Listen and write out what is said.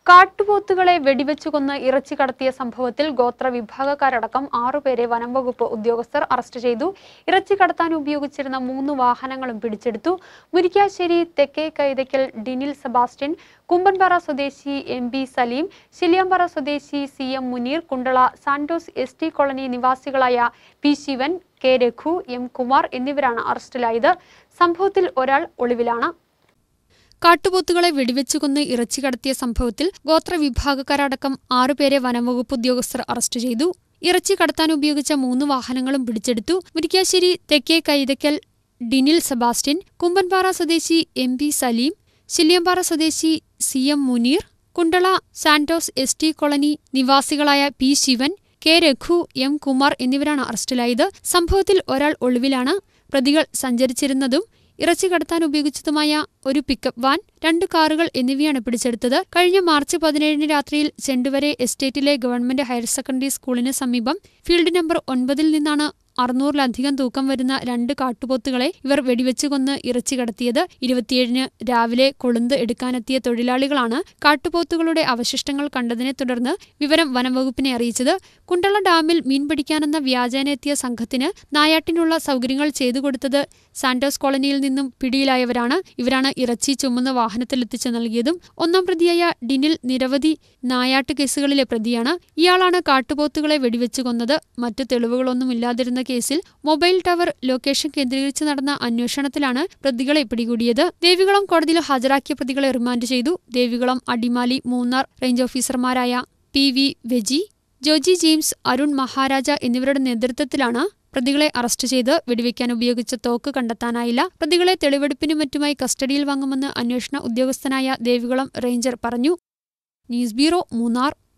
കാട്ടുപോത്തുകളെ വെടിവെച്ചുകൊന്ന് ഇറച്ചി കടത്തിയ സംഭവത്തിൽ ഗോത്ര വിഭാഗക്കാരടക്കം 6 പേരെ വനം വകുപ്പ് ഉദ്യോഗസ്ഥർ അറസ്റ്റ് ചെയ്തു. ഇറച്ചി കടത്താൻ ഉപയോഗിച്ചിരുന്ന 3 വാഹനങ്ങളും പിടിച്ചെടുത്തു. മുരിക്കാശ്ശേരി തെക്കേ കൈതയ്ക്കൽ ഡിനിൽ സെബാസ്റ്റ്യൻ, കുമ്പൻപാറ സ്വദേശി MB സലീം, ശില്യാമ്പാറ സ്വദേശി CM Muneer, Kundala Santos ST colony നിവാസികളായ P Sivan, K Raghu, M Kumar എന്നിവരാണ് അറസ്റ്റിലായത്. സംഭവത്തിൽ ഒരാൾ ഒളിവിലാണ്. കാട്ടുപോത്തുകളെ വെടിവെച്ചുകൊന്ന് ഇറച്ചി കടത്തിയ സംഭവത്തിൽ ഗോത്ര വിഭാഗക്കാരടക്കം 6 പേരെ വനംവകുപ്പ് ഉദ്യോഗസ്ഥർ അറസ്റ്റ് ചെയ്തു. ഇറച്ചി കടത്താൻ ഉപയോഗിച്ച 3 വാഹനങ്ങളും പിടിച്ചെടുത്തു. മുരിക്കാശ്ശേരി തെക്കേ കൈതയ്ക്കൽ ഡിനിൽ സെബാസ്റ്റ്യൻ, കുമ്പൻപാറ സ്വദേശി MB സലീം, ശില്യാമ്പാറ സ്വദേശി CM Muneer, Kundala Santos ST colony നിവാസികളായ P Sivan, K Raghu, M Kumar എന്നിവരാണ് അറസ്റ്റിലായത്. സംഭവത്തിൽ ഒരാൾ ഒളിവിലാണ്. പ്രതികൾ സഞ്ചരിച്ചിരുന്നതും ഇറച്ചി കടത്താൻ ഉപയോഗിച്ചതുമായ ഒരു പിക്കപ്പ് വാൻ, 2 കാറുകൾ എന്നിവയാണ് പിടിച്ചെടുത്തത്. കഴിഞ്ഞ മാർച്ച് 17 രാത്രിയിൽ ചെണ്ടുവരെ എസ്റ്റേറ്റിലെ ഗവൺമെന്റ് ഹയർ സെക്കൻഡറി സ്കൂളിന് സമീപം ഫീൽഡ് നമ്പർ 9 നിന്നാണ് 600-ലധികം തൂക്കം വരുന്ന 2 കാട്ടുപോത്തുകളെ ഇവർ വെടിവെച്ചുകൊന്ന് ഇറച്ചി കടത്തിയത്. 27-ന് രാവിലെ കൊളുന്ത് എടുക്കാനെത്തിയ തൊഴിലാളികളാണ് കാട്ടുപോത്തുകളുടെ അവശിഷ്ടങ്ങൾ കണ്ടതിനെ തുടർന്ന് വിവരം വനംവകുപ്പിനെ അറിയിച്ചത്. കുണ്ടള ഡാമിൽ മീൻ പിടിക്കാനെന്ന വ്യാജേന എത്തിയ സംഘത്തിന് നായാട്ടിനുള്ള സൗകര്യങ്ങൾ ചെയ്തുകൊടുത്തത് സാന്റോസ് കോളനിയിൽ നിന്നും പിടിയിലായവരാണ്. ഇവരാണ് ഇറച്ചി ചുമന്ന വാഹനത്തിലെത്തിച്ച് നൽകിയതും. 1-ാം പ്രതിയായ ഡിനിൽ നിരവധി നായാട്ട് കേസുകളിലെ പ്രതിയാണ്. ഇയാളാണ് കാട്ടുപോത്തുകളെ വെടിവെച്ചു കൊന്നത്. മറ്റ് തെളിവുകളൊന്നുമില്ലാതിരുന്ന കേസിൽ മൊബൈൽ ടവർ ലൊക്കേഷൻ കേന്ദ്രീകരിച്ച് നടന്ന അന്വേഷണത്തിലാണ് പ്രതികളെ പിടികൂടിയത്. ദേവികുളം കോടതിയിൽ ഹാജരാക്കിയ പ്രതികളെ റിമാൻഡ് ചെയ്തു. ദേവികുളം, അടിമാലി, മൂന്നാർ റേഞ്ച് ഓഫീസർമാരായ PV വെജി, ജോജി ജെയിംസ്, അരുൺ മഹാരാജ എന്നിവരുടെ നേതൃത്വത്തിലാണ് പ്രതികളെ അറസ്റ്റ് ചെയ്ത്. വെടിവെക്കാൻ ഉപയോഗിച്ച തോക്ക് കണ്ടെത്താനായില്ല. പ്രതികളെ തെളിവെടുപ്പിനും മറ്റുമായി കസ്റ്റഡിയിൽ വാങ്ങുമെന്ന് അന്വേഷണ ഉദ്യോഗസ്ഥനായ ദേവികുളം റേഞ്ചർ പറഞ്ഞു. News bureau, Munnar.